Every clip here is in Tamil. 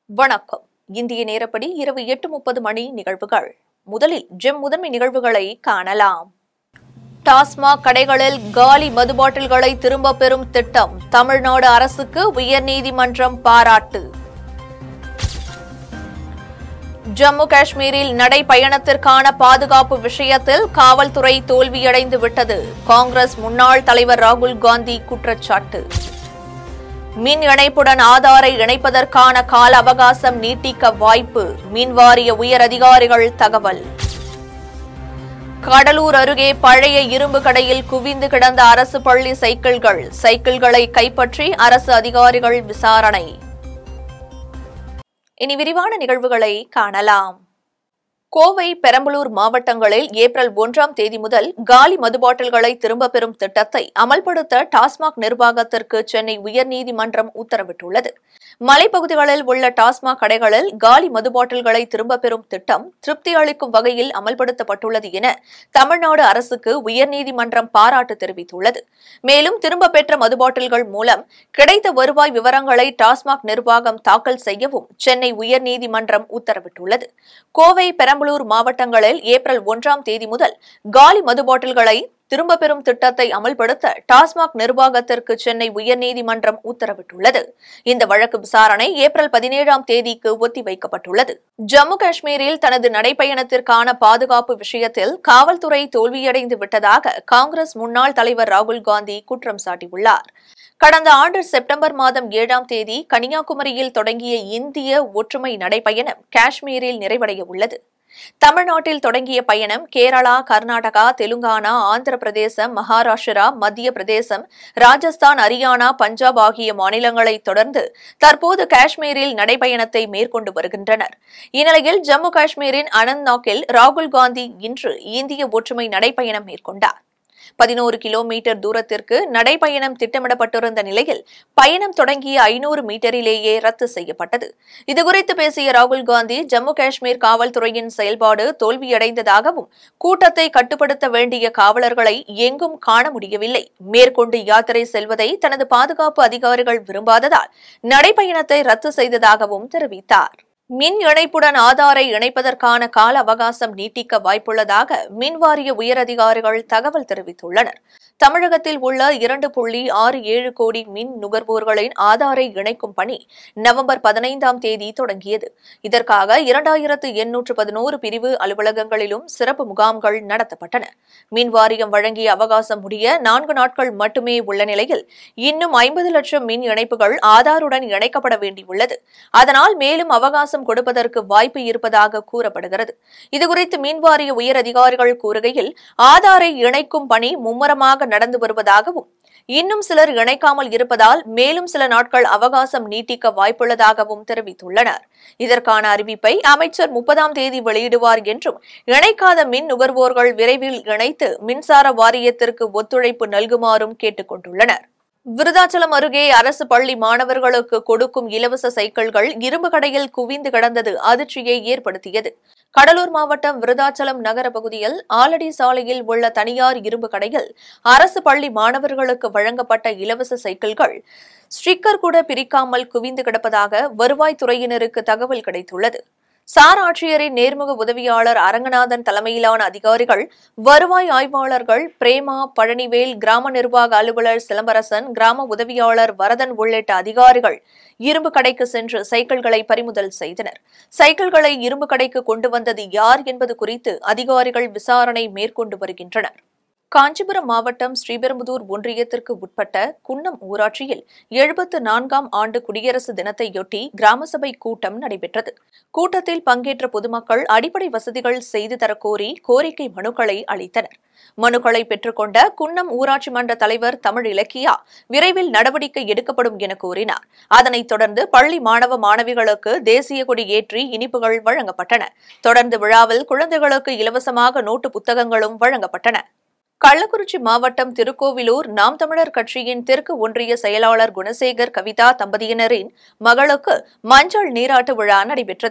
வணக்கம். இந்திய நேரப்படி இரவு 8:30 மணி நிகழ்வுகள். முதலில் ஜெம் முதன்மை நிகழ்வுகளை காணலாம். டாஸ்மாக் கடைகளில் காலி மது பாட்டில்களை திரும்பப் பெறும் திட்டம் தமிழ்நாடு அரசுக்கு உயர்நீதிமன்றம் பாராட்டு. ஜம்மு காஷ்மீரில் நடைபயணத்திற்கான பாதுகாப்பு விஷயத்தில் காவல்துறை தோல்வியடைந்து விட்டது. காங்கிரஸ் முன்னாள் தலைவர் ராகுல் காந்தி குற்றச்சாட்டு. மின் இணைப்புடன் ஆதாரை இணைப்பதற்கான கால அவகாசம் நீட்டிக்க வாய்ப்பு. மின்வாரிய உயர் அதிகாரிகள் தகவல். கடலூர் அருகே பழைய இரும்பு கடையில் குவிந்து கிடந்த அரசு பள்ளி சைக்கிள்களை கைப்பற்றி அரசு அதிகாரிகள் விசாரணை. இனி விரிவான நிகழ்வுகளை காணலாம். கோவை, பெரம்பலூர் மாவட்டங்களில் ஏப்ரல் 1ஆம் தேதி முதல் காலி மது பாட்டில்களை திரும்பப் பெறும் திட்டத்தை அமல்படுத்த டாஸ்மாக் நிர்வாகத்திற்கு சென்னை உயர்நீதிமன்றம் உத்தரவிட்டுள்ளது. மலைப்பகுதிகளில் உள்ள டாஸ்மாக் கடைகளில் காலி மது பாட்டில்களை திரும்பப் பெறும் திட்டம் திருப்தி அளிக்கும் வகையில் அமல்படுத்தப்பட்டுள்ளது என தமிழ்நாடு அரசுக்கு உயர்நீதிமன்றம் பாராட்டு தெரிவித்துள்ளது. மேலும் திரும்பப் பெற்ற மது பாட்டில்கள் மூலம் கிடைத்த வருவாய் விவரங்களை டாஸ்மாக் நிர்வாகம் தாக்கல் செய்யவும் சென்னை உயர்நீதிமன்றம் உத்தரவிட்டுள்ளது. கோவை, பெரம்பலூர் மாவட்டங்களில் ஏப்ரல் 1ஆம் தேதி முதல் காலி மது பாட்டில்களை திரும்பப் பெறும் திட்டத்தை அமல்படுத்த டாஸ்மாக் நிர்வாகத்திற்கு சென்னை உயர்நீதிமன்றம் உத்தரவிட்டுள்ளது. இந்த வழக்கு விசாரணை ஏப்ரல் 17ஆம் தேதிக்கு ஒத்திவைக்கப்பட்டுள்ளது. ஜம்மு காஷ்மீரில் தனது நடைபயணத்திற்கான பாதுகாப்பு விஷயத்தில் காவல்துறை தோல்வியடைந்து விட்டதாக காங்கிரஸ் முன்னாள் தலைவர் ராகுல் காந்தி குற்றம் சாட்டியுள்ளார். கடந்த ஆண்டு செப்டம்பர் மாதம் 7ஆம் தேதி கன்னியாகுமரியில் தொடங்கிய இந்திய ஒற்றுமை நடைபயணம் காஷ்மீரில் நிறைவடைய உள்ளது. தமிழ்நாட்டில் தொடங்கிய பயணம் கேரளா, கர்நாடகா, தெலுங்கானா, ஆந்திர பிரதேசம், மகாராஷ்டிரா, மத்திய பிரதேசம், ராஜஸ்தான், ஹரியானா, பஞ்சாப் ஆகிய மாநிலங்களை தொடர்ந்து தற்போது காஷ்மீரில் நடைபயணத்தை மேற்கொண்டு வருகின்றனர். இந்நிலையில் ஜம்மு காஷ்மீரின் அனந்த்நாக்கில் ராகுல் காந்தி இன்று இந்திய ஒற்றுமை நடைபயணம் மேற்கொண்டார். 11 கிலோமீட்டர் தூரத்திற்கு நடைபயணம் திட்டமிடப்பட்டிருந்த நிலையில் பயணம் தொடங்கிய 500 மீட்டரிலேயே ரத்து செய்யப்பட்டது. இதுகுறித்து பேசிய ராகுல் காந்தி, ஜம்மு காஷ்மீர் காவல்துறையின் செயல்பாடு தோல்வியடைந்ததாகவும் கூட்டத்தை கட்டுப்படுத்த வேண்டிய காவலர்களை எங்கும் காண முடியவில்லை. மேற்கொண்டு யாத்திரை செல்வதை தனது பாதுகாப்பு அதிகாரிகள் விரும்பாததால் நடைபயணத்தை ரத்து செய்ததாகவும் தெரிவித்தார். மின் இணைப்புடன் ஆதாரை இணைப்பதற்கான கால அவகாசம் நீட்டிக்க வாய்ப்புள்ளதாக மின்வாரிய உயரதிகாரிகள் தகவல் தெரிவித்துள்ளனர். தமிழகத்தில் உள்ள 2.67 கோடி மின் நுகர்வோர்களின் ஆதாரை இணைக்கும் பணி நவம்பர் 15ஆம் தேதி தொடங்கியது. இதற்காக 2811 பிரிவு அலுவலகங்களிலும் சிறப்பு முகாம்கள் நடத்தப்பட்டன. மின்வாரியம் வழங்கிய அவகாசம் முடிய 4 நாட்கள் மட்டுமே உள்ள நிலையில் இன்னும் 50 லட்சம் மின் இணைப்புகள் ஆதாருடன் இணைக்கப்பட வேண்டியுள்ளது. அதனால் மேலும் அவகாசம் கொடுப்பதற்கு வாய்ப்பு இருப்பதாக கூறப்படுகிறது. இதுகுறித்து மின்வாரிய உயர் அதிகாரிகள் கூறுகையில், ஆதாரை இணைக்கும் பணி மும்முரமாக நடந்து வருவதாகவும் இன்னும் சிலர் இணைக்காமல் இருப்பதால் மேலும் சில நாட்கள் அவகாசம் நீட்டிக்க வாய்ப்புள்ளதாகவும் தெரிவித்துள்ளனர். இதற்கான அறிவிப்பை அமைச்சர் 30ஆம் தேதி வெளியிடுவார் என்றும், இணைக்காத மின் நுகர்வோர்கள் விரைவில் இணைத்து மின்சார வாரியத்திற்கு ஒத்துழைப்பு நல்குமாறும் கேட்டுக் கொண்டுள்ளனர். விருதாச்சலம் அருகே அரசு பள்ளி மாணவர்களுக்கு கொடுக்கும் இலவச சைக்கிள்கள் இரும்பு கடையில் குவிந்து கிடந்தது அதிர்ச்சியை ஏற்படுத்தியது. கடலூர் மாவட்டம் விருதாச்சலம் நகர பகுதியில் ஆலடி சாலையில் உள்ள தனியார் இரும்பு கடையில் அரசு பள்ளி மாணவர்களுக்கு வழங்கப்பட்ட இலவச சைக்கிள்கள் ஸ்டிக்கர் கூட பிரிக்காமல் குவிந்து கிடப்பதாக வருவாய்த்துறையினருக்கு தகவல் கிடைத்துள்ளது. சார் ஆட்சியரின் நேர்முக உதவியாளர் அரங்கநாதன் தலைமையிலான அதிகாரிகள், வருவாய் ஆய்வாளர்கள் பிரேமா, பழனிவேல், கிராம நிர்வாக அலுவலர் சிலம்பரசன், கிராம உதவியாளர் வரதன் உள்ளிட்ட அதிகாரிகள் இரும்பு கடைக்கு சென்று சைக்கிள்களை பறிமுதல் செய்தனர். சைக்கிள்களை இரும்பு கடைக்கு கொண்டு வந்தது யார் என்பது குறித்து அதிகாரிகள் விசாரணை மேற்கொண்டு வருகின்றனர். காஞ்சிபுரம் மாவட்டம் ஸ்ரீபெரும்புதூர் ஒன்றியத்திற்கு உட்பட்ட குன்னம் ஊராட்சியில் 74ஆம் ஆண்டு குடியரசு தினத்தையொட்டி கிராம சபை கூட்டம் நடைபெற்றது. கூட்டத்தில் பங்கேற்ற பொதுமக்கள் அடிப்படை வசதிகள் செய்து தரக்கோரி கோரிக்கை மனுக்களை அளித்தனர். மனுக்களை பெற்றுக்கொண்ட குன்னம் ஊராட்சி மன்ற தலைவர் தமிழ் இலக்கியா விரைவில் நடவடிக்கை எடுக்கப்படும் என கூறினார். அதனைத் தொடர்ந்து பள்ளி மாணவ மாணவிகளுக்கு தேசிய கொடி ஏற்றி இனிப்புகள் வழங்கப்பட்டன. தொடர்ந்து விழாவில் குழந்தைகளுக்கு இலவசமாக நோட்டு புத்தகங்களும் வழங்கப்பட்டன. கள்ளக்குறிச்சி மாவட்டம் திருக்கோவிலூர் நாம் தமிழர் கட்சியின் தெற்கு ஒன்றிய செயலாளர் குணசேகர், கவிதா தம்பதியினரின் மகளுக்கு மஞ்சள் நீராட்டு விழா நடைபெற்றது.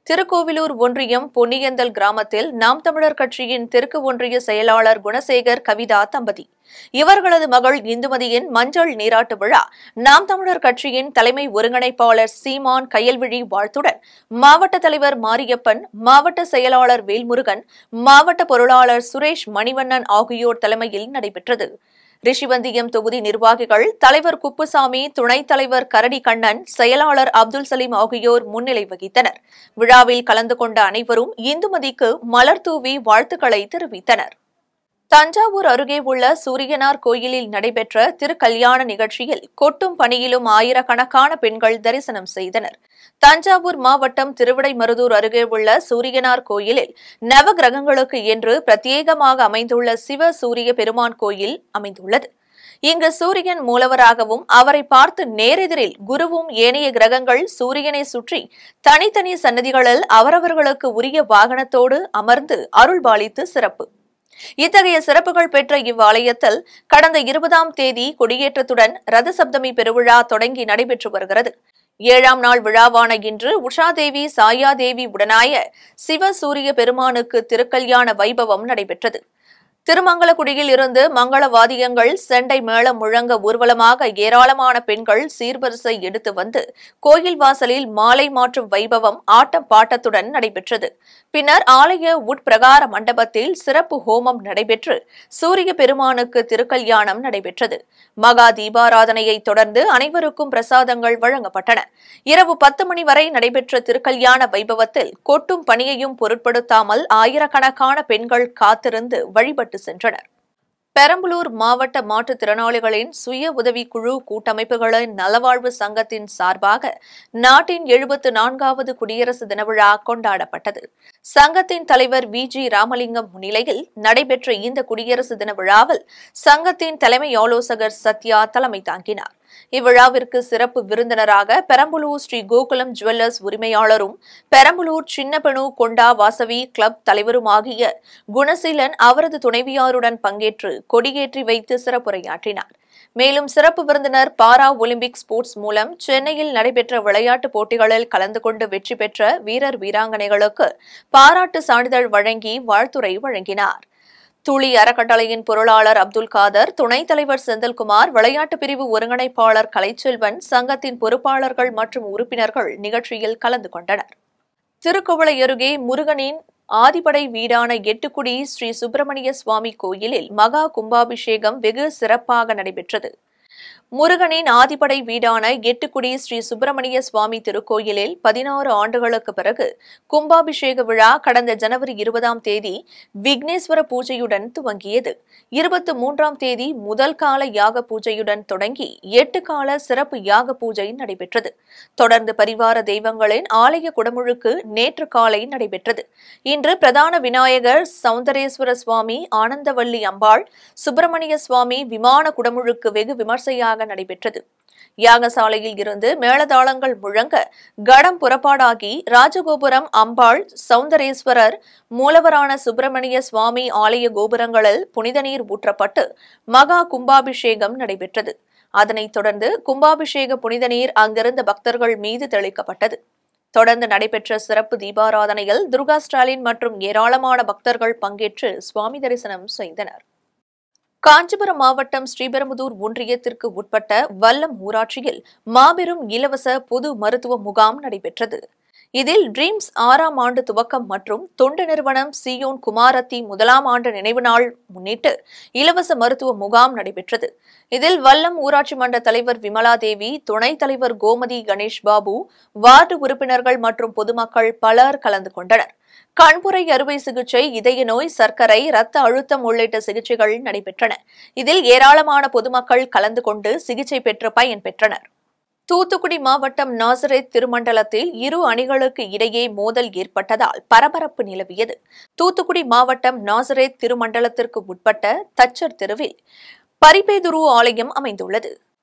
திருக்கோவிலூர் ஒன்றியம் பொன்னியந்தல் கிராமத்தில் நாம் தமிழர் கட்சியின் தெற்கு ஒன்றிய செயலாளர் குணசேகர் கவிதா தம்பதி இவர்களது மகள் இந்துமதியின் மஞ்சள் நீராட்டு விழா நாம் தமிழர் கட்சியின் தலைமை ஒருங்கிணைப்பாளர் சீமான் கயல்விழி வாழ்த்துடன் மாவட்ட தலைவர் மாரியப்பன், மாவட்ட செயலாளர் வேல்முருகன், மாவட்ட பொருளாளர் சுரேஷ் மணிவண்ணன் ஆகியோர் தலைமையில் நடைபெற்றது. ரிஷிவந்தியம் தொகுதி நிர்வாகிகள் தலைவர் குப்புசாமி, துணைத் தலைவர் கரடி கண்ணன், செயலாளர் அப்துல் சலீம் ஆகியோர் முன்னிலை வகித்தனர். விழாவில் கலந்து கொண்ட அனைவரும் இந்துமதிக்கு மலர் தூவி வாழ்த்துக்களை தெரிவித்தனர். தஞ்சாவூர் அருகே உள்ள சூரியனார் கோயிலில் நடைபெற்ற திருக்கல்யாண நிகழ்ச்சியில் கொட்டும் பணியிலும் ஆயிரக்கணக்கான பெண்கள் தரிசனம் செய்தனர். தஞ்சாவூர் மாவட்டம் திருவிடைமருதூர் அருகே உள்ள சூரியனார் கோயிலில் நவகிரகங்களுக்கு என்று பிரத்யேகமாக அமைந்துள்ள சிவ சூரிய பெருமான் கோயில் அமைந்துள்ளது. இங்கு சூரியன் மூலவராகவும் அவரை பார்த்து நேரெதிரில் குருவும் ஏனைய கிரகங்கள் சூரியனை சுற்றி தனித்தனி சன்னதிகளில் அவரவர்களுக்கு உரிய வாகனத்தோடு அமர்ந்து அருள்பாலித்து சிறப்பு. இத்தகைய சிறப்புகள் பெற்ற இவ்வாலயத்தில் கடந்த 20ஆம் தேதி கொடியேற்றத்துடன் ரத சப்தமி பெருவிழா தொடங்கி நடைபெற்று வருகிறது. 7ஆம் நாள் விழாவான இன்று உஷாதேவி, சாயாதேவி உடனாய சிவ சூரிய பெருமானுக்கு திருக்கல்யாண வைபவம் நடைபெற்றது. திருமங்கலக்குடியில் இருந்து மங்கள வாத்தியங்கள், செண்டை மேளம் முழங்க ஊர்வலமாக ஏராளமான பெண்கள் சீர்வரிசை எடுத்து வந்து கோயில் வாசலில் மாலை மாற்றும் வைபவம் ஆட்டம் பாட்டத்துடன் நடைபெற்றது. பின்னர் ஆலய உட்பிரகார மண்டபத்தில் சிறப்பு ஹோமம் நடைபெற்று சூரிய பெருமானுக்கு திருக்கல்யாணம் நடைபெற்றது. மகா தீபாராதனையை தொடர்ந்து அனைவருக்கும் பிரசாதங்கள் வழங்கப்பட்டன. இரவு 10 மணி வரை நடைபெற்ற திருக்கல்யாண வைபவத்தில் கொட்டும் பணியையும் பொருட்படுத்தாமல் ஆயிரக்கணக்கான பெண்கள் காத்திருந்து வழிபட்டு சென்றனர். பெரம்பலூர் மாவட்ட மாற்றுத்திறனாளிகளின் சுய உதவிக்குழு கூட்டமைப்புகளின் நலவாழ்வு சங்கத்தின் சார்பாக நாட்டின் 74வது குடியரசு தின விழா கொண்டாடப்பட்டது. சங்கத்தின் தலைவர் வி.ஜி. ராமலிங்கம் முன்னிலையில் நடைபெற்ற இந்த குடியரசு தின விழாவில் சங்கத்தின் தலைமை ஆலோசகர் சத்யா தலைமை தாங்கினார். இவ்விழாவிற்கு சிறப்பு விருந்தினராக பெரம்பலூர் ஸ்ரீ கோகுலம் ஜுவல்லர்ஸ் உரிமையாளரும் பெரம்பலூர் சின்னப்பெணு கொண்டா வாசவி கிளப் தலைவருமாகிய குணசீலன் அவரது துணைவியாருடன் பங்கேற்று கொடியேற்றி வைத்து சிறப்புரையாற்றினார். மேலும் சிறப்பு விருந்தினர் பாரா ஒலிம்பிக் ஸ்போர்ட்ஸ் மூலம் சென்னையில் நடைபெற்ற விளையாட்டுப் போட்டிகளில் கலந்து கொண்டு வெற்றி பெற்ற வீரர் வீராங்கனைகளுக்கு பாராட்டு சான்றிதழ் வழங்கி வாழ்த்துரை வழங்கினார். துளி அறக்கட்டளையின் பொருளாளர் அப்துல் காதர், துணைத் தலைவர் செந்தில்குமார், விளையாட்டு பிரிவு ஒருங்கிணைப்பாளர் கலைச்செல்வன், சங்கத்தின் பொறுப்பாளர்கள் மற்றும் உறுப்பினர்கள் நிகழ்ச்சியில் கலந்து கொண்டனர். திருக்குவளை அருகே முருகனின் ஆதிபடை வீடான எட்டுக்குடி ஸ்ரீ சுப்பிரமணிய சுவாமி கோயிலில் மகா கும்பாபிஷேகம் வெகு சிறப்பாக நடைபெற்றது. முருகனின் ஆதிபடை வீடான எட்டுக்குடி ஸ்ரீ சுப்பிரமணிய சுவாமி திருக்கோயிலில் 16 ஆண்டுகளுக்கு பிறகு கும்பாபிஷேக விழா கடந்த ஜனவரி 20ஆம் தேதி விக்னேஸ்வர பூஜையுடன் துவங்கியது. 23ஆம் தேதி முதல் கால யாக பூஜையுடன் தொடங்கி 8 கால சிறப்பு யாக பூஜை நடைபெற்றது. தொடர்ந்து பரிவார தெய்வங்களின் ஆலய குடமுழுக்கு நேற்று காலை நடைபெற்றது. இன்று பிரதான விநாயகர், சௌந்தரேஸ்வர சுவாமி, ஆனந்தவல்லி அம்பாள், சுப்பிரமணிய சுவாமி விமான குடமுழுக்கு வெகு விமர்சையாக நடைபெற்றது. யாகசாலையில் இருந்து மேளதாளங்கள் முழங்க கடம் புறப்பாடாகி ராஜகோபுரம், அம்பாள், சௌந்தரேஸ்வரர், மூலவரான சுப்பிரமணிய சுவாமி ஆலய கோபுரங்களில் புனித நீர் ஊற்றப்பட்டு மகா கும்பாபிஷேகம் நடைபெற்றது. அதனைத் தொடர்ந்து கும்பாபிஷேக புனித நீர் அங்கிருந்த பக்தர்கள் மீது தெளிக்கப்பட்டது. தொடர்ந்து நடைபெற்ற சிறப்பு தீபாராதனையில் துர்கா ஸ்டாலின் மற்றும் ஏராளமான பக்தர்கள் பங்கேற்று சுவாமி தரிசனம் செய்தனர். காஞ்சிபுரம் மாவட்டம் ஸ்ரீபெரும்புதூர் ஒன்றியத்திற்கு உட்பட்ட வல்லம் ஊராட்சியில் மாபெரும் இலவச பொது மருத்துவ முகாம் நடைபெற்றது. இதில் ட்ரீம்ஸ் 6ஆம் ஆண்டு துவக்கம் மற்றும் தொண்டு நிறுவனம் சியோன் குமாரத்தி 1ஆம் ஆண்டு நினைவு நாள் முன்னிட்டு இலவச மருத்துவ முகாம் நடைபெற்றது. இதில் வல்லம் ஊராட்சி மன்ற தலைவர் விமலா தேவி, துணைத் தலைவர் கோமதி கணேஷ் பாபு, வார்டு உறுப்பினர்கள் மற்றும் பொதுமக்கள் பலர் கலந்து கொண்டனர். கண்புரை அறுவை சிகிச்சை, இதய நோய், சர்க்கரை, இரத்த அழுத்தம் உள்ளிட்ட சிகிச்சைகள் நடைபெற்றன. இதில் ஏராளமான பொதுமக்கள் கலந்து கொண்டு சிகிச்சை பெற்று பயன்பெற்றனர். தூத்துக்குடி மாவட்டம் நாசரேத் திருமண்டலத்தில் இரு அணிகளுக்கு இடையே மோதல் ஏற்பட்டதால் பரபரப்பு நிலவியது. தூத்துக்குடி மாவட்டம் நாசரேத் திருமண்டலத்திற்கு உட்பட்ட தச்சர் தெருவில் பரிபேதுரு ஆலயம் அமைந்துள்ளது.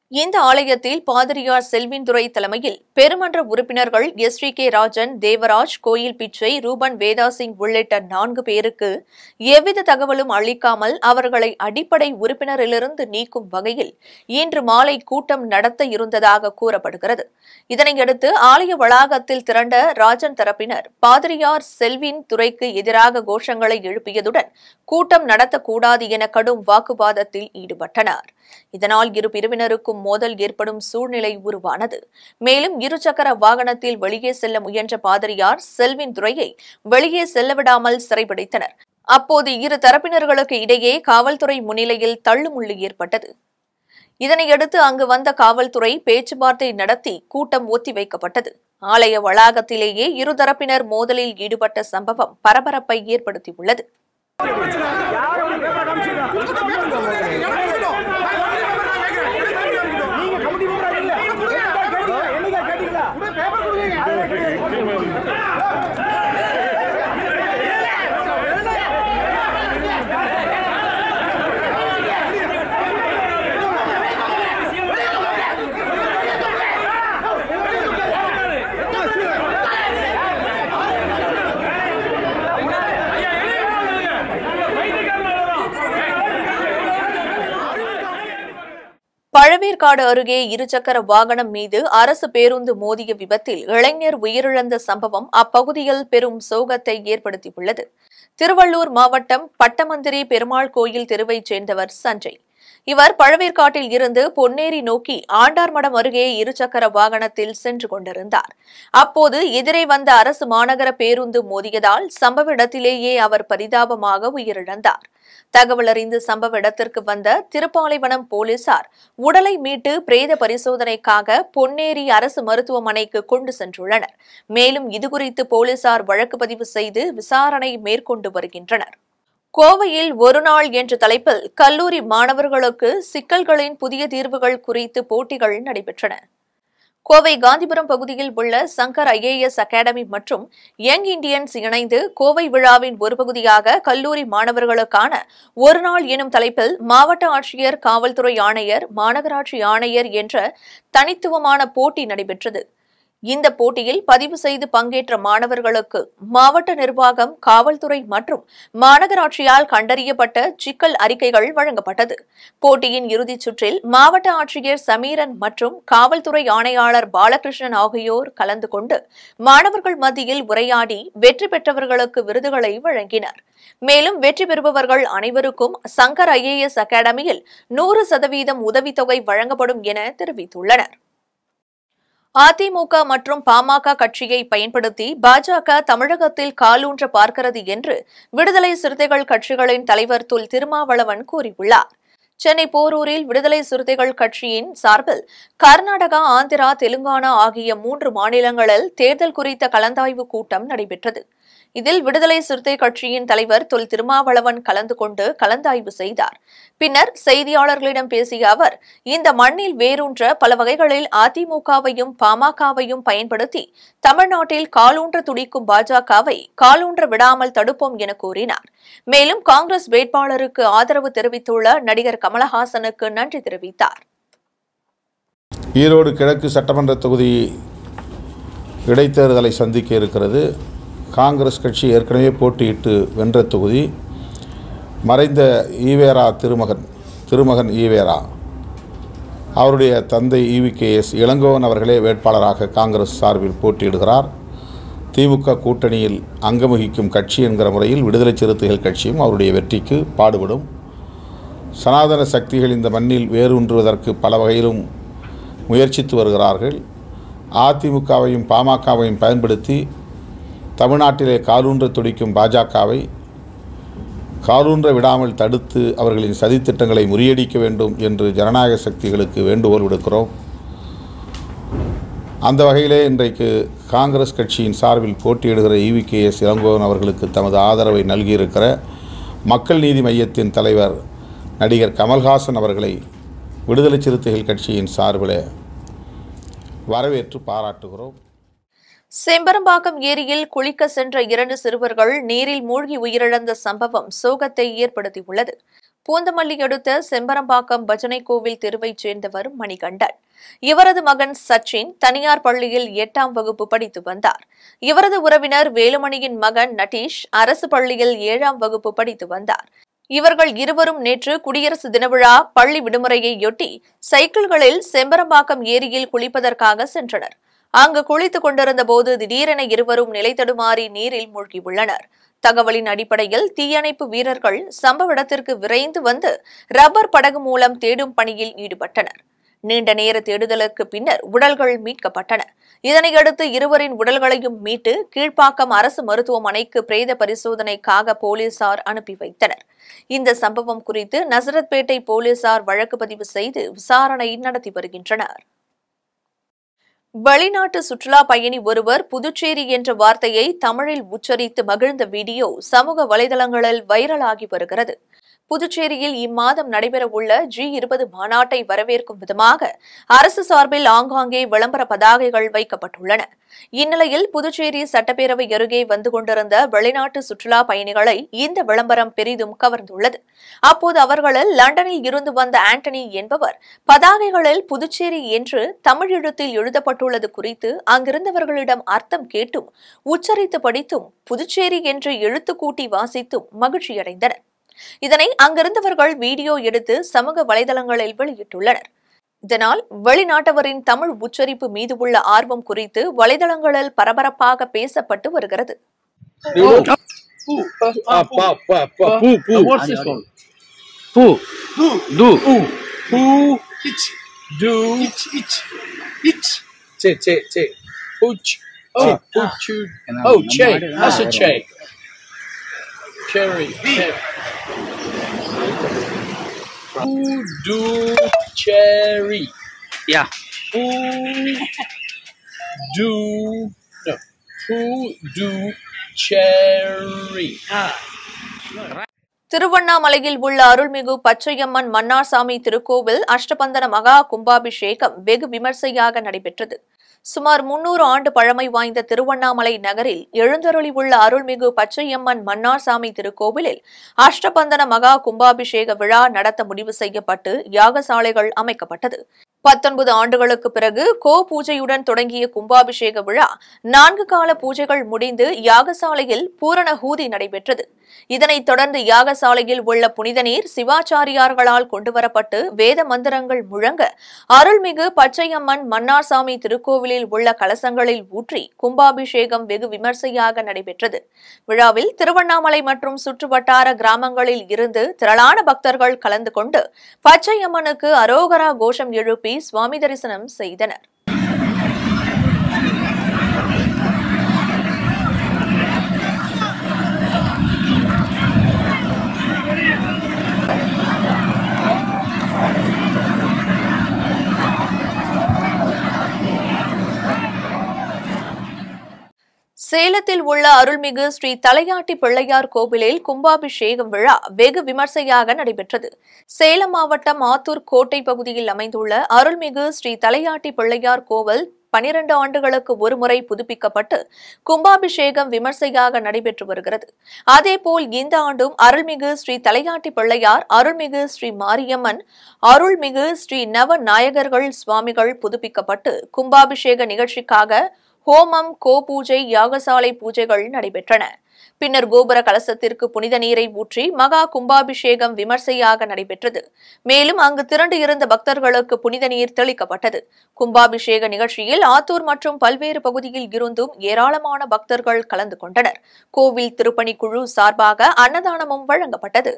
இந்த ஆலயத்தில் பாதிரியார் செல்வின் துரை தலைமையில் பெருமன்ற உறுப்பினர்கள் STK ராஜன், தேவராஜ், கோயில் பிச்சை, ரூபன் வேதாசிங் உள்ளிட்ட 4 பேருக்கு எவ்வித தகவலும் அளிக்காமல் அவர்களை அடிப்படை உறுப்பினரிலிருந்து நீக்கும் வகையில் இன்று மாலை கூட்டம் நடத்த இருந்ததாக கூறப்படுகிறது. இதனையடுத்து ஆலய வளாகத்தில் திரண்ட ராஜன் தரப்பினர் பாதிரியார் செல்வின் துரைக்கு எதிராக கோஷங்களை எழுப்பியதுடன் கூட்டம் நடத்தக்கூடாது என கடும் வாக்குவாதத்தில் ஈடுபட்டனர். இதனால் இரு பிரிவினருக்கும் மோதல் ஏற்படும் சூழ்நிலை உருவானது. மேலும் இருசக்கர வாகனத்தில் வெளியே செல்ல முயன்ற பாதிரியார் செல்வின் துரையை வெளியே செல்லவிடாமல் சிறைபிடித்தனர். அப்போது இரு தரப்பினர்களுக்கு இடையே காவல்துறை முன்னிலையில் தள்ளுமுள்ளு ஏற்பட்டது. இதனையடுத்து அங்கு வந்த காவல்துறை பேச்சுவார்த்தை நடத்தி கூட்டம் ஒத்திவைக்கப்பட்டது. ஆலய வளாகத்திலேயே இருதரப்பினர் மோதலில் ஈடுபட்ட சம்பவம் பரபரப்பை ஏற்படுத்தியுள்ளது. பழவேற்காடு அருகே இருசக்கர வாகனம் மீது அரசு பேருந்து மோதிய விபத்தில் இளைஞர் உயிரிழந்த சம்பவம் அப்பகுதியில் பெரும் சோகத்தை ஏற்படுத்தியுள்ளது. திருவள்ளூர் மாவட்டம் பட்டமந்திரி பெருமாள் கோயில் தெருவைச் சேர்ந்தவர் சஞ்சய். இவர் பழவேற்காட்டில் இருந்து பொன்னேரி நோக்கி ஆண்டார்மடம் அருகே இருசக்கர வாகனத்தில் சென்று கொண்டிருந்தார். அப்போது எதிரே வந்த அரசு மாநகர பேருந்து மோதியதால் சம்பவ இடத்திலேயே அவர் பரிதாபமாக உயிரிழந்தார். தகவல் அறிந்து சம்பவ இடத்திற்கு வந்த திருப்பாலைவனம் போலீசார் உடலை மீட்டு பிரேத பரிசோதனைக்காக பொன்னேரி அரசு மருத்துவமனைக்கு கொண்டு சென்றுள்ளனர். மேலும் இதுகுறித்து போலீசார் வழக்கு பதிவு செய்து விசாரணை மேற்கொண்டு வருகின்றனர். கோவையில் ஒருநாள் என்ற தலைப்பில் கல்லூரி மாணவர்களுக்கு சிக்கல்களின் புதிய தீர்வுகள் குறித்து போட்டிகள் நடைபெற்றன. கோவை காந்திபுரம் பகுதியில் உள்ள சங்கர் IAS அகாடமி மற்றும் யங் இண்டியன்ஸ் இணைந்து கோவை விழாவின் ஒரு பகுதியாக கல்லூரி மாணவர்களுக்கான ஒருநாள் எனும் தலைப்பில் மாவட்ட ஆட்சியர், காவல்துறை ஆணையர், மாநகராட்சி ஆணையர் என்ற தனித்துவமான போட்டி நடைபெற்றது. இந்த போட்டியில் பதிவு செய்து பங்கேற்ற மாணவர்களுக்கு மாவட்ட நிர்வாகம், காவல்துறை மற்றும் மாநகராட்சியால் கண்டறியப்பட்ட சிக்கல் அறிக்கைகள் வழங்கப்பட்டது. போட்டியின் இறுதிச் சுற்றில் மாவட்ட ஆட்சியர் சமீரன் மற்றும் காவல்துறை ஆணையாளர் பாலகிருஷ்ணன் ஆகியோர் கலந்து கொண்டு மாணவர்கள் மத்தியில் உரையாடி வெற்றி பெற்றவர்களுக்கு விருதுகளை வழங்கினர். மேலும் வெற்றி பெறுபவர்கள் அனைவருக்கும் சங்கர் IAS அகாடமியில் 100% உதவித்தொகை வழங்கப்படும் என தெரிவித்துள்ளனர். அதிமுக மற்றும் பாமக கட்சியை பயன்படுத்தி பாஜக தமிழகத்தில் காலூன்ற பார்க்கிறது என்று விடுதலை சிறுத்தைகள் கட்சிகளின் தலைவர் தொல் திருமாவளவன் கூறியுள்ளார். சென்னை போரூரில் விடுதலை சிறுத்தைகள் கட்சியின் சார்பில் கர்நாடகா, ஆந்திரா, தெலுங்கானா ஆகிய 3 மாநிலங்களில் தேர்தல் குறித்த கலந்தாய்வு கூட்டம் நடைபெற்றது. இதில் விடுதலை சிறுத்தை கட்சியின் தலைவர் தொல் திருமாவளவன் கலந்து கொண்டு கலந்தாய்வு செய்தார். பின்னர் செய்தியாளர்களிடம் பேசிய அவர், இந்த மண்ணில் வேரூன்ற பல வகைகளில் அதிமுகவையும் பாமகவையும் பயன்படுத்தி தமிழ்நாட்டில் காலூன்ற துடிக்கும் பாஜகவை காலூன்ற விடாமல் தடுப்போம் என கூறினார். மேலும் காங்கிரஸ் வேட்பாளருக்கு ஆதரவு தெரிவித்துள்ள நடிகர் கமலஹாசனுக்கு நன்றி தெரிவித்தார். ஈரோடு கிழக்கு சட்டமன்ற தொகுதி இடைத்தேர்தலை சந்திக்க இருக்கிறது. காங்கிரஸ் கட்சி ஏற்கனவே போட்டியிட்டு வென்ற தொகுதி. மறைந்த ஈவேரா திருமகன் ஈவேரா அவருடைய தந்தை EVKS இளங்கோவன் அவர்களே வேட்பாளராக காங்கிரஸ் சார்பில் போட்டியிடுகிறார். திமுக கூட்டணியில் அங்கவகிக்கும் கட்சி என்கிற முறையில் விடுதலை சிறுத்தைகள் கட்சியும் அவருடைய வெற்றிக்கு பாடுபடும். சனாதன சக்திகள் இந்த மண்ணில் வேரூன்றுவதற்கு பல வகையிலும் முயற்சித்து வருகிறார்கள். அதிமுகவையும் பாமகவையும் பயன்படுத்தி தமிழ்நாட்டிலே காலூன்ற துடிக்கும் பாஜகவை காலூன்ற விடாமல் தடுத்து அவர்களின் சதித்திட்டங்களை முறியடிக்க வேண்டும் என்று ஜனநாயக சக்திகளுக்கு வேண்டுகோள் விடுக்கிறோம். அந்த வகையிலே இன்றைக்கு காங்கிரஸ் கட்சியின் சார்பில் போட்டியிடுகிற EVKS இளங்கோவன் அவர்களுக்கு தமது ஆதரவை நல்கியிருக்கிற மக்கள் நீதி மையத்தின் தலைவர் நடிகர் கமல்ஹாசன் அவர்களை விடுதலை சிறுத்தைகள் கட்சியின் சார்பில் வரவேற்று பாராட்டுகிறோம். செம்பரம்பாக்கம் ஏரியில் குளிக்க சென்ற 2 சிறுவர்கள் நீரில் மூழ்கி உயிரிழந்த சம்பவம் சோகத்தை ஏற்படுத்தியுள்ளது. பூந்தமல்லி அடுத்த செம்பரம்பாக்கம் பஜனை கோவில் தெருவைச் சேர்ந்தவர் மணிகண்டன். இவரது மகன் சச்சின் தனியார் பள்ளியில் 8ஆம் வகுப்பு படித்து வந்தார். இவரது உறவினர் வேலுமணியின் மகன் நட்டீஷ் அரசு பள்ளியில் 7ஆம் வகுப்பு படித்து வந்தார். இவர்கள் இருவரும் நேற்று குடியரசு தின விழா பள்ளி விடுமுறையையொட்டி சைக்கிள்களில் செம்பரம்பாக்கம் ஏரியில் குளிப்பதற்காக சென்றனர். அங்கு குளித்துக் கொண்டிருந்த போது திடீரென இருவரும் நிலை தடுமாறி நீரில் மூழ்கியுள்ளனர். தகவலின் அடிப்படையில் தீயணைப்பு வீரர்கள் சம்பவ இடத்திற்கு விரைந்து வந்து ரப்பர் படகு மூலம் தேடும் பணியில் ஈடுபட்டனர். நீண்ட நேர தேடுதலுக்கு பின்னர் உடல்கள் மீட்கப்பட்டன. இதனையடுத்து இருவரின் உடல்களையும் மீட்டு கீழ்ப்பாக்கம் அரசு மருத்துவமனைக்கு பிரேத பரிசோதனைக்காக போலீசார் அனுப்பி வைத்தனர். இந்த சம்பவம் குறித்து நசரத்பேட்டை போலீசார் வழக்கு பதிவு செய்து விசாரணை நடத்தி வருகின்றனர். வெளிநாட்டு சுற்றுலா பயணி ஒருவர் புதுச்சேரி என்ற வார்த்தையை தமிழில் உச்சரித்து மகிழ்ந்த வீடியோ சமூக வலைதளங்களில் வைரலாகி வருகிறது. புதுச்சேரியில் இம்மாதம் நடைபெறவுள்ள G20 மாநாட்டை வரவேற்கும் விதமாக அரசு சார்பில் ஆங்காங்கே விளம்பர பதாகைகள் வைக்கப்பட்டுள்ளன. இந்நிலையில் புதுச்சேரி சட்டப்பேரவை அருகே வந்து கொண்டிருந்த வெளிநாட்டு சுற்றுலா பயணிகளை இந்த விளம்பரம் பெரிதும் கவர்ந்துள்ளது. அப்போது அவர்களில் லண்டனில் இருந்து வந்த ஆண்டனி என்பவர் பதாகைகளில் புதுச்சேரி என்று தமிழ் எழுத்தில் எழுதப்பட்டுள்ளது குறித்து அங்கிருந்தவர்களிடம் அர்த்தம் கேட்டும் உச்சரித்து படித்தும் புதுச்சேரி என்று எழுத்து கூட்டி வாசித்தும் மகிழ்ச்சியடைந்தனர். இதனை அங்கிருந்தவர்கள் வீடியோ எடுத்து சமூக வலைதளங்களில் வெளியிட்டுள்ளனர். இதனால் வெளிநாட்டவரின் தமிழ் உச்சரிப்பு மீது உள்ள ஆர்வம் குறித்து வலைதளங்களில் பரபரப்பாக பேசப்பட்டு வருகிறது. Puducherry. Yeah. Puducherry. திருவண்ணாமலையில் உள்ள அருள்மிகு பச்சையம்மன் மன்னார்சாமி திருக்கோவில் அஷ்டபந்தன மகா கும்பாபிஷேகம் வெகு விமர்சையாக நடைபெற்றது. சுமார் 300 ஆண்டு பழமை வாய்ந்த திருவண்ணாமலை நகரில் எழுந்தருளி உள்ள அருள்மிகு பச்சையம்மன் மன்னார்சாமி திருக்கோவிலில் அஷ்டபந்தன மகா கும்பாபிஷேக விழா நடத்த முடிவு செய்யப்பட்டு யாகசாலைகள் அமைக்கப்பட்டது. 19 ஆண்டுகளுக்கு பிறகு கோ பூஜையுடன் தொடங்கிய கும்பாபிஷேக விழா 4 கால பூஜைகள் முடிந்து யாகசாலையில் பூரண ஹூதி நடைபெற்றது. இதனைத் தொடர்ந்து யாகசாலையில் உள்ள புனித நீர் சிவாச்சாரியார்களால் கொண்டுவரப்பட்டு வேத மந்திரங்கள் முழங்க அருள்மிகு பச்சையம்மன் மன்னார்சாமி திருக்கோவிலில் உள்ள கலசங்களில் ஊற்றி கும்பாபிஷேகம் வெகு விமர்சையாக நடைபெற்றது. விழாவில் திருவண்ணாமலை மற்றும் சுற்றுவட்டார கிராமங்களில் இருந்து திரளான பக்தர்கள் கலந்து கொண்டு பச்சையம்மனுக்கு அரோகரா கோஷம் எழுப்பி சுவாமி தரிசனம் செய்தனர். சேலத்தில் உள்ள அருள்மிகு ஸ்ரீ தலையாட்டி பிள்ளையார் கோவிலில் கும்பாபிஷேகம் விழா வெகு விமர்சையாக நடைபெற்றது. சேலம் மாவட்டம் ஆத்தூர் கோட்டை பகுதியில் அமைந்துள்ள அருள்மிகு ஸ்ரீ தலையாட்டி பிள்ளையார் கோவில் 12 ஆண்டுகளுக்கு ஒருமுறை புதுப்பிக்கப்பட்டு கும்பாபிஷேகம் விமர்சையாக நடைபெற்று வருகிறது. அதேபோல் இந்த ஆண்டும் அருள்மிகு ஸ்ரீ தலையாட்டி பிள்ளையார், அருள்மிகு ஸ்ரீ மாரியம்மன், அருள்மிகு ஸ்ரீ நவநாயகர்கள் சுவாமிகள் புதுப்பிக்கப்பட்டு கும்பாபிஷேக நிகழ்ச்சிக்காக ஹோமம், கோ பூஜை, யாகசாலை பூஜைகள் நடைபெற்றன. பின்னர் கோபுர கலசத்திற்கு புனித நீரை ஊற்றி மகா கும்பாபிஷேகம் விமர்சையாக நடைபெற்றது. மேலும் அங்கு திரண்டு இருந்த பக்தர்களுக்கு புனித நீர் தெளிக்கப்பட்டது. கும்பாபிஷேக நிகழ்ச்சியில் ஆத்தூர் மற்றும் பல்வேறு பகுதியில் இருந்தும் ஏராளமான பக்தர்கள் கலந்து கொண்டனர். கோவில் திருப்பணிக்குழு சார்பாக அன்னதானமும் வழங்கப்பட்டது.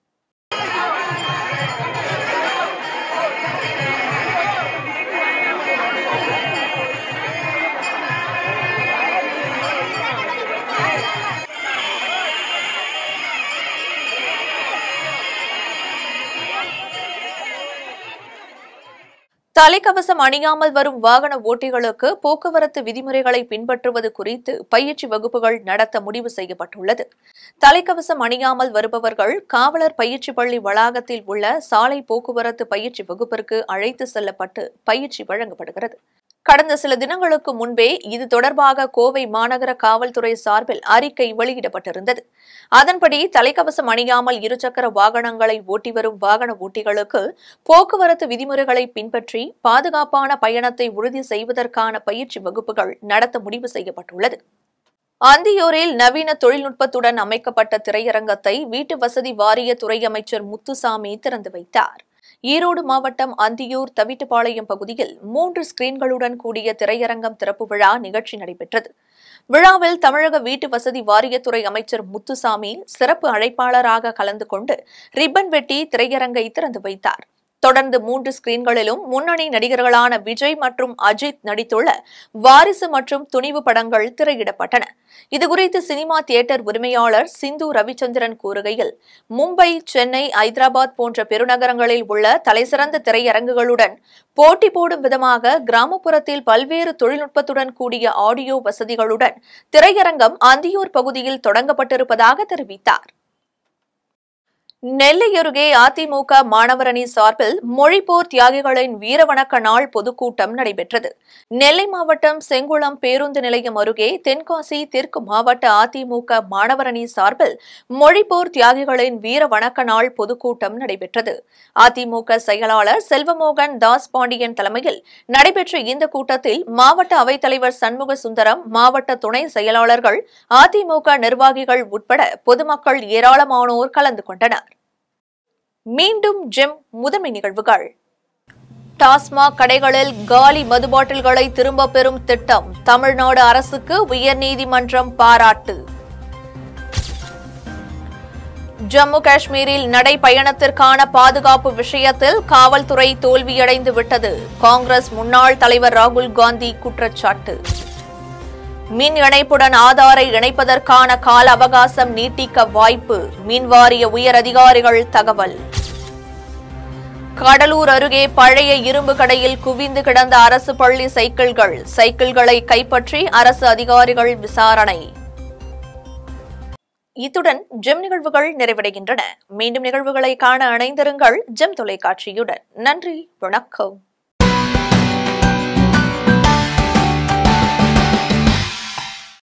தலைக்கவசம் அணியாமல் வரும் வாகன ஓட்டிகளுக்கு போக்குவரத்து விதிமுறைகளை பின்பற்றுவது குறித்து பயிற்சி வகுப்புகள் நடத்த முடிவு செய்யப்பட்டுள்ளது. தலைக்கவசம் அணியாமல் வருபவர்கள் காவலர் பயிற்சி பள்ளி வளாகத்தில் உள்ள சாலை போக்குவரத்து பயிற்சி வகுப்பிற்கு அழைத்து செல்லப்பட்டு பயிற்சி வழங்கப்படுகிறது. கடந்த சில தினங்களுக்கு முன்பே இது தொடர்பாக கோவை மாநகர காவல்துறை சார்பில் அறிக்கை வெளியிடப்பட்டிருந்தது. அதன்படி தலைக்கவசம் அணியாமல் இருசக்கர வாகனங்களை ஓட்டி வரும் வாகன ஓட்டிகளுக்கு போக்குவரத்து விதிமுறைகளை பின்பற்றி பாதுகாப்பான பயணத்தை உறுதி செய்வதற்கான பயிற்சி வகுப்புகள் நடத்த முடிவு செய்யப்பட்டுள்ளது. அந்தியூரில் நவீன தொழில்நுட்பத்துடன் அமைக்கப்பட்ட திரையரங்கத்தை வீட்டு வசதி வாரிய துறை அமைச்சர் முத்துசாமி திறந்து வைத்தார். ஈரோடு மாவட்டம் அந்தியூர் தவிட்டுப்பாளையம் பகுதியில் 3 ஸ்கிரீன்களுடன் கூடிய திரையரங்கம் திறப்பு விழா நிகழ்ச்சி நடைபெற்றது. விழாவில் தமிழக வீட்டு வசதி வாரியத்துறை அமைச்சர் முத்துசாமி சிறப்பு அழைப்பாளராக கலந்து கொண்டு ரிப்பன் வெட்டி திரையரங்கை திறந்து வைத்தார். தொடர்ந்து 3 ஸ்கிரீன்களிலும் முன்னணி நடிகர்களான விஜய் மற்றும் அஜித் நடித்துள்ள வாரிசு மற்றும் துணிவு படங்கள் திரையிடப்பட்டன. இதுகுறித்து சினிமா தியேட்டர் உரிமையாளர் சிந்து ரவிச்சந்திரன் கூறுகையில், மும்பை, சென்னை, ஐதராபாத் போன்ற பெருநகரங்களில் உள்ள தலைசிறந்த திரையரங்குகளுடன் போட்டி போடும் விதமாக கிராமப்புறத்தில் பல்வேறு தொழில்நுட்பத்துடன் கூடிய ஆடியோ வசதிகளுடன் திரையரங்கம் அந்தியூர் பகுதியில் தொடங்கப்பட்டிருப்பதாக தெரிவித்தார். நெல்லை அருகே அதிமுக மாணவர் அணி சார்பில் மொழிப்போர் தியாகிகளின் வீரவணக்க நாள் பொதுக்கூட்டம் நடைபெற்றது. நெல்லை மாவட்டம் செங்குளம் பேருந்து நிலையம் அருகே தென்காசி தெற்கு மாவட்ட அதிமுக மாணவர் அணி சார்பில் மொழிப்போர் தியாகிகளின் வீரவணக்க நாள் பொதுக்கூட்டம் நடைபெற்றது. அதிமுக செயலாளர் செல்வமோகன் தாஸ் பாண்டியன் தலைமையில் நடைபெற்ற இந்த கூட்டத்தில் மாவட்ட அவைத்தலைவர் சண்முக சுந்தரம், மாவட்ட துணை செயலாளர்கள், அதிமுக நிர்வாகிகள் உட்பட பொதுமக்கள் ஏராளமானோர் கலந்து கொண்டனர். மீண்டும் ஜெம் முதன்மை நிகழ்வுகள். டாஸ்மாக் கடைகளில் காலி மது பாட்டில்களை திரும்பப் பெறும் திட்டம் தமிழ்நாடு அரசுக்கு உயர்நீதிமன்றம் பாராட்டு. ஜம்மு காஷ்மீரில் நடைபயணத்திற்கான பாதுகாப்பு விஷயத்தில் காவல்துறை தோல்வியடைந்து விட்டது. காங்கிரஸ் முன்னாள் தலைவர் ராகுல் காந்தி குற்றச்சாட்டு. மின் இணைப்புடன் ஆதாரை இணைப்பதற்கான கால அவகாசம் நீட்டிக்க வாய்ப்பு, மின்வாரிய உயர் அதிகாரிகள் தகவல். கடலூர் அருகே பழைய இரும்பு கடையில் குவிந்து கிடந்த அரசு பள்ளி சைக்கிள்களை கைப்பற்றி அரசு அதிகாரிகள் விசாரணை. இத்துடன் ஜெம் நிகழ்வுகள் நிறைவடைகின்றன. மீண்டும் நிகழ்வுகளை காண இணைந்திருங்கள் ஜெம் தொலைக்காட்சியுடன். நன்றி, வணக்கம்.